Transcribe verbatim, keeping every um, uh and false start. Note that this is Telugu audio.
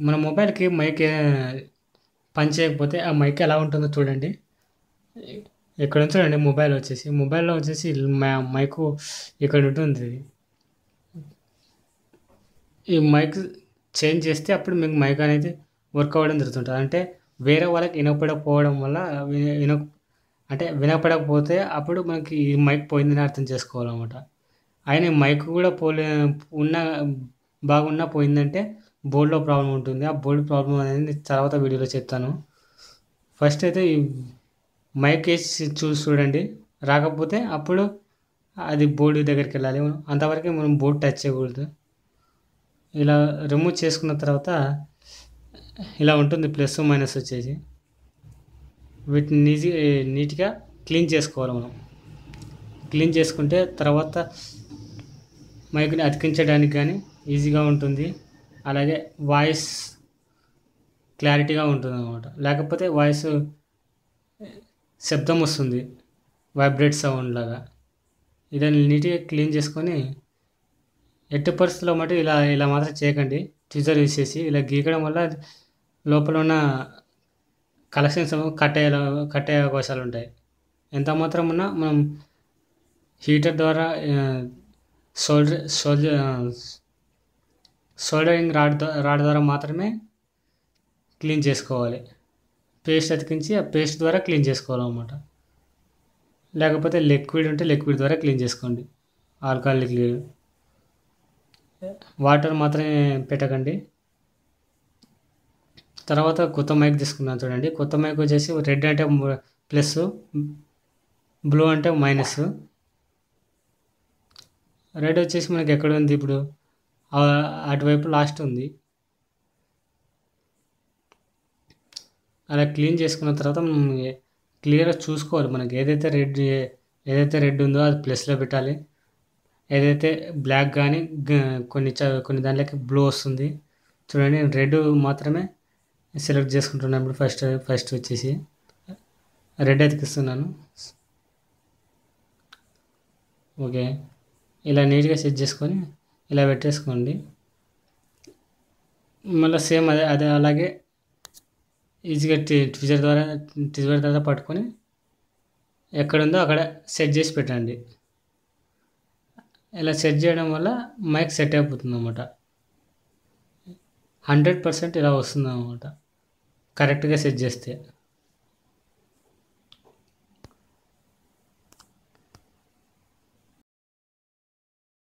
మన మొబైల్‌కి మైక్ ఆహ్, పని చేయకపోతే ఆ మైక్ ఎలా ఉంటుందో చూడండి. ఇక్కడ ఉంది చూడండి మొబైల్ వచ్చేసి. మొబైల్‌లో వచ్చేసి మ మైకు ఇక్కడ ఉంటుంది. ఈ మైక్ చేంజ్ చేస్తే అప్పుడు మీకు మైక్ అనేది వర్క్ అవ్వడం జరుగుతుంటది. అంటే వేరే వాళ్ళకి ఇనపడకపోవడం వల్ల వి ఇన అంటే వినపడకపోతే అప్పుడు మనకి ఈ మైక్ పోయిందని అర్థం చేసుకోవాలనమాట. అయిన మైక్ కూడా పోలే ఉన్న బాగున్నా పోయిందంటే బోర్డ్‌లో ప్రాబ్లమ్ ఉంటుంది. ఆ బోర్డ్ ప్రాబ్లమ్ అనేది తర్వాత వీడియోలో చెప్తాను. ఫస్ట్ అయితే ఈ మైక్ ఏసి చూసి చూడండి. రాకపోతే అప్పుడు అది బోర్డ్ దగ్గరికెళ్ళాలి. అంతవరకే మనం బోర్డ్ టచ్ చేయకూడదు. ఇలా రిమూవ్ చేసుకున్న తర్వాత ఇలా ఉంటుంది ప్లస్, మైనస్ వచ్చేసి. వీటిని నీజీ నీట్‌గా క్లీన్ చేసుకోవాలి మనం. క్లీన్ చేసుకుంటే తర్వాత మైక్‌ని అతికించడానికి గానీ ఈజీగా ఉంటుంది. అలాగే వాయిస్ క్లారిటీగా ఉంటుందనమాట. లేకపోతే వాయిసు శబ్దం వస్తుంది. వైబ్రేట్ సౌండ్ లాగా. ఇదని నీట్‌గా క్లీన్ చేసుకొని ఎట్టి పరిస్థితుల్లో మటు ఇలా ఇలా మాత్రం చేయకండి. ట్విజర్ యూజ్ చేసి ఇలా గీకడం వల్ల లోపల ఉన్న కలెక్షన్స్ కట్ అయ్యేలా కట్ అయ్యే అవకాశాలుంటాయి. ఎంత మాత్రం ఉన్నా మనం హీటర్ ద్వారా ఆహ్, సోల్డర్ సోల్జ సోల్డరింగ్ రాడ్ ద రాడ్ ద్వారా మాత్రమే క్లీన్ చేసుకోవాలి. పేస్ట్ అతికించి ఆ పేస్ట్ ద్వారా క్లీన్ చేసుకోవాలనమాట. లేకపోతే లిక్విడ్ ఉంటే లిక్విడ్ ద్వారా క్లీన్ చేసుకోండి. Alcohol liquid. వాటర్ మాత్రమే పెట్టకండి. తర్వాత కొత్త మైక్ తీసుకున్నాను చూడండి. కొత్త మైక్ వచ్చేసి రెడ్ అంటే ప్లస్సు, బ్లూ అంటే మైనస్సు. రెడ్ వచ్చేసి మనకి ఎక్కడ ఉంది ఇప్పుడు? ఆహ్, అటువైపు లాస్ట్ ఉంది. అలా క్లీన్ చేసుకున్న తర్వాత మనం క్లియర్‌గా చూసుకోవాలి. మనకి ఏదైతే రెడ్ ఏదైతే రెడ్ ఉందో అది ప్లస్‌లో పెట్టాలి. ఏదైతే బ్లాక్ గానీ గ కొన్ని చ కొన్ని దాంట్లోకి బ్లూ వస్తుంది. చూడండి నేను రెడ్ మాత్రమే సెలెక్ట్ చేసుకుంటున్నాను ఇప్పుడు ఫస్ట్ ఫస్ట్ వచ్చేసి. రెడ్ అతికిస్తున్నాను. ఓకే. ఇలా నీట్‌గా సెట్ చేసుకొని ఇలా పెట్టేసుకోండి. మళ్ళా సేమ్ అదే అదే అలాగే ఈజీగా టి ట్విజర్ ద్వారా ట్విజర్ ద్వారా పట్టుకొని ఎక్కడుందో అక్కడ సెట్ చేసి పెట్టండి. ఇలా సెట్ చేయడం వల్ల మైక్ సెట్ అయిపోతుందనమాట. హండ్రెడ్ పర్సెంట్ ఇలా వస్తుందనమాట. కరెక్ట్‌గా సెట్ చేస్తే.